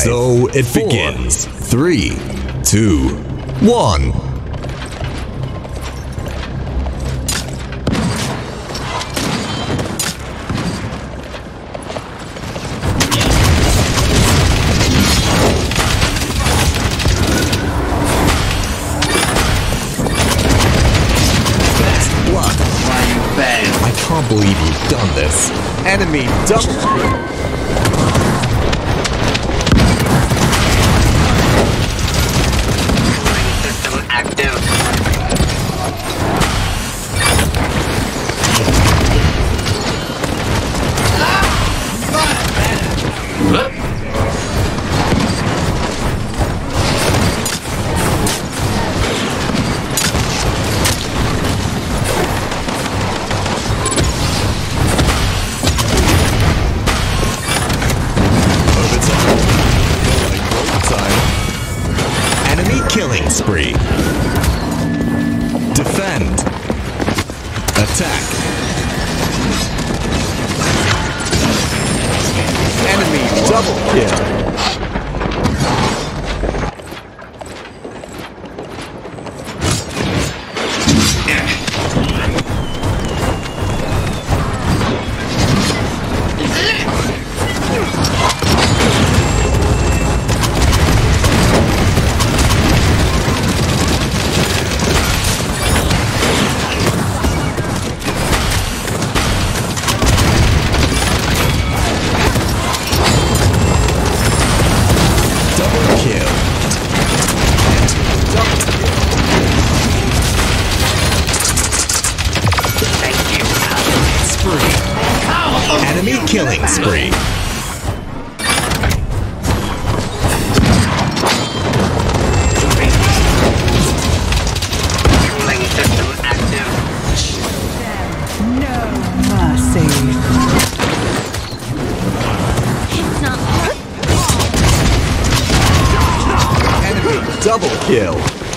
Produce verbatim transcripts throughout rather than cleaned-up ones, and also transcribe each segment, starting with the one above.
So it four, begins. Three, two, one. I can't believe you've done this. Enemy double. System active. Killing spree. Defend. Attack. Enemy double kill. Enemy killing spree. Killing system active. No mercy. Enemy double kill.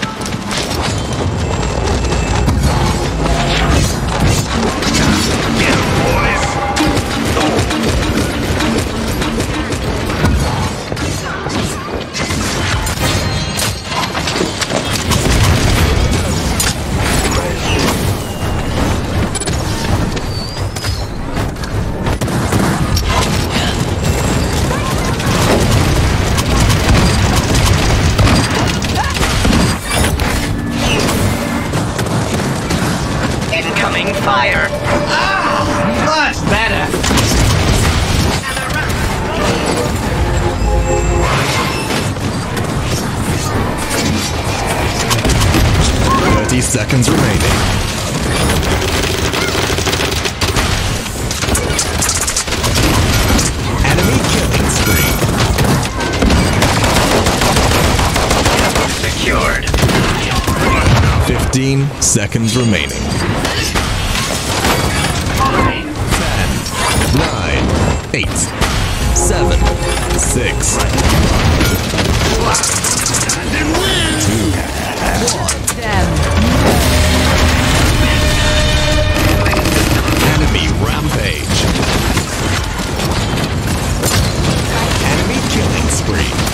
Incoming fire. Ah, much better. Thirty seconds remaining. Enemy killing spree. Secured. Fifteen seconds remaining. Ten, nine, eight, seven, six, two, one. Enemy rampage. Enemy killing spree.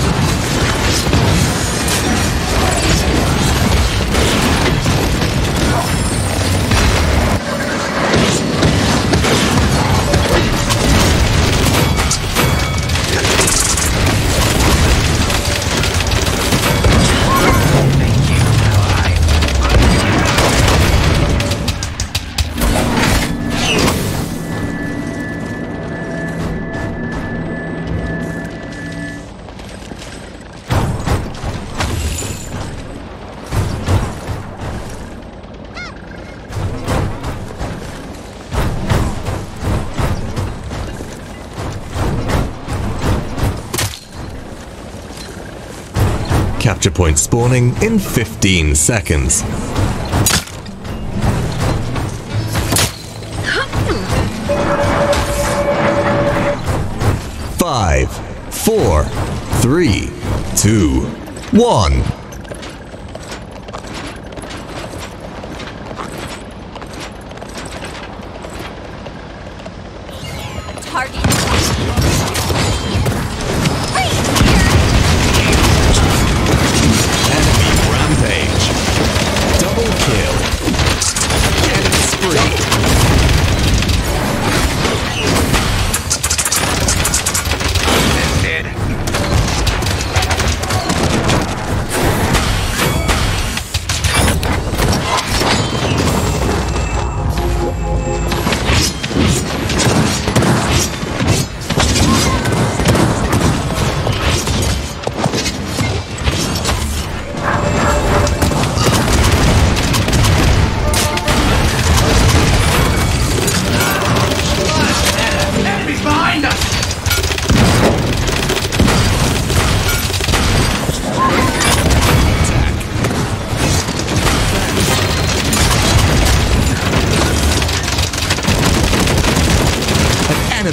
Capture point spawning in fifteen seconds. Five, four, three, two, one. Target.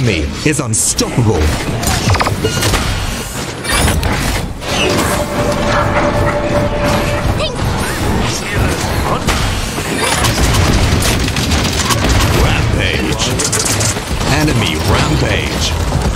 enemy is unstoppable. Rampage. Enemy rampage.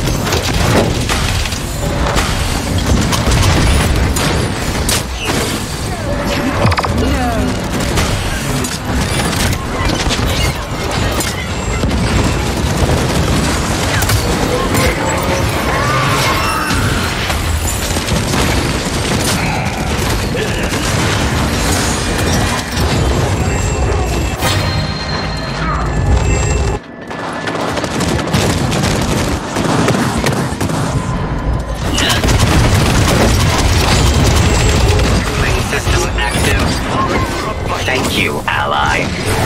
Thank you, ally.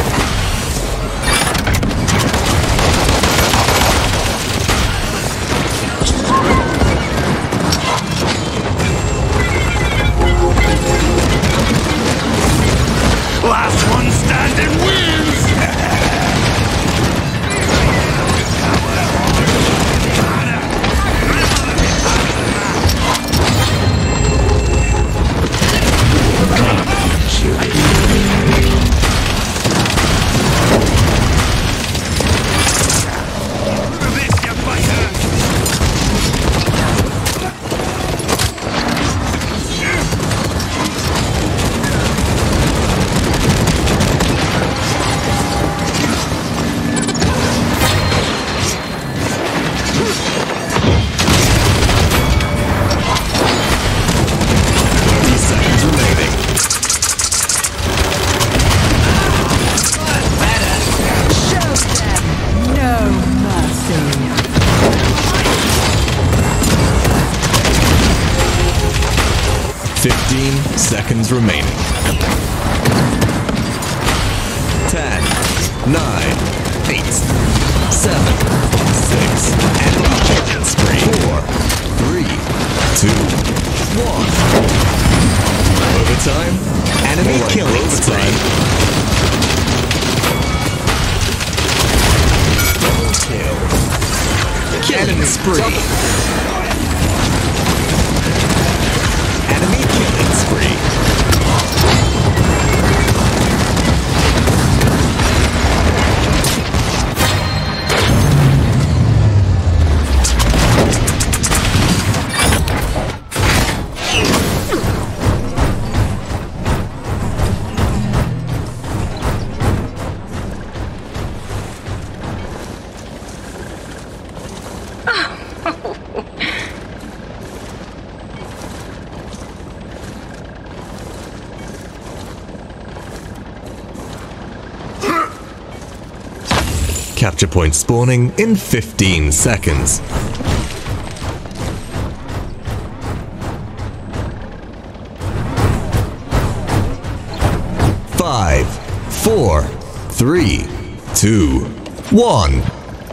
Last one standing wins! Fifteen seconds remaining. Ten, nine, eight, seven, six, and killing spree. Four, three, two, one. Overtime. Enemy like killing spree. Kill. Killing spree. Enemy killing spree. Capture point spawning in fifteen seconds. Five, four, three, two, one.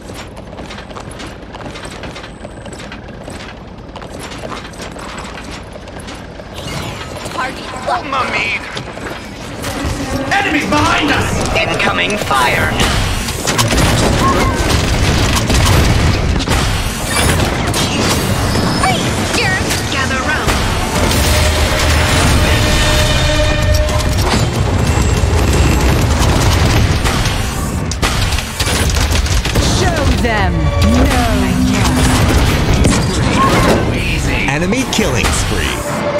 Mummy! Enemies behind us! Incoming fire. Gather round. Show them no Easy. Enemy killing spree.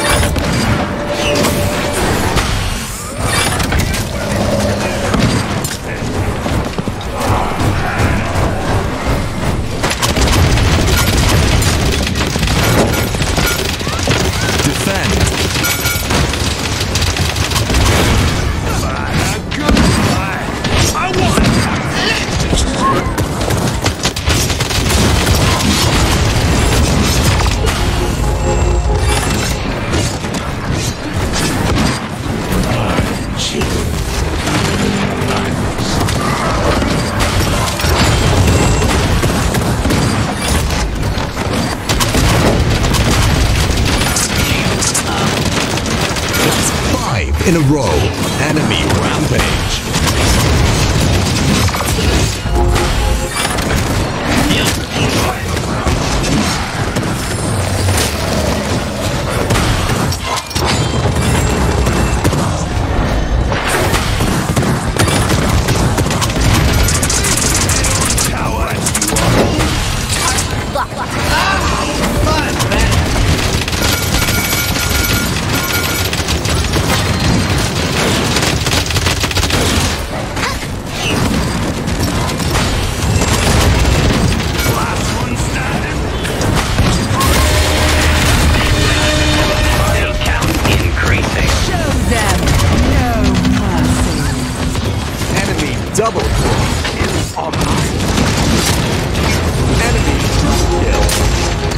In a row, enemy rampage. Double kill. Enemy kill.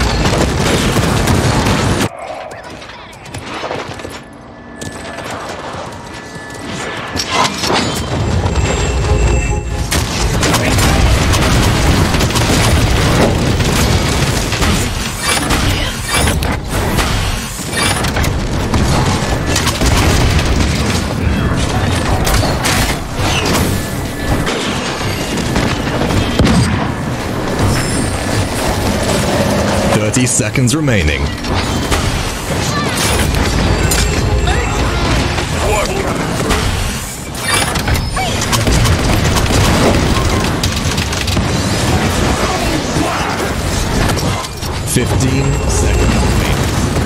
thirty seconds remaining. Fifteen seconds remaining.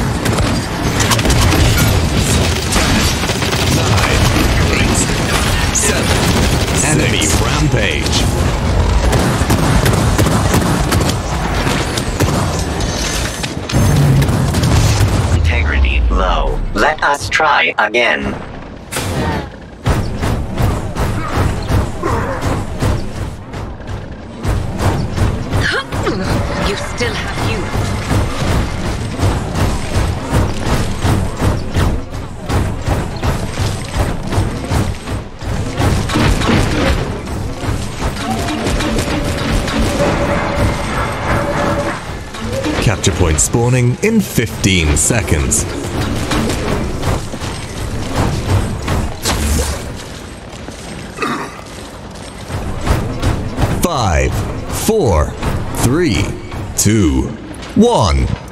Nine, eight, seven, enemy rampage. Low. Let us try again. You still have you. Capture point spawning in fifteen seconds. Five, four, three, two, one.